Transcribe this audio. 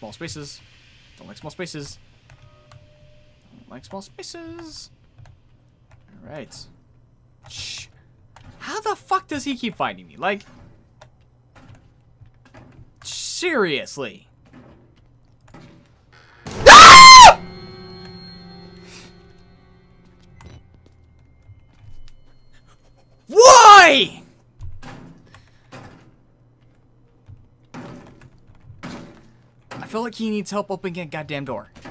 small spaces. Don't like small spaces. Don't like small spaces. Alright. Shh. How the fuck does he keep finding me? Like, seriously. Ah! Why? I feel like he needs help opening a goddamn door.